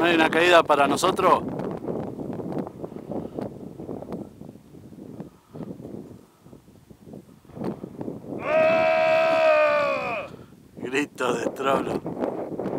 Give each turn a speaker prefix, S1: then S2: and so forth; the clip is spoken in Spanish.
S1: ¿No hay una caída para nosotros? Grito de trolo.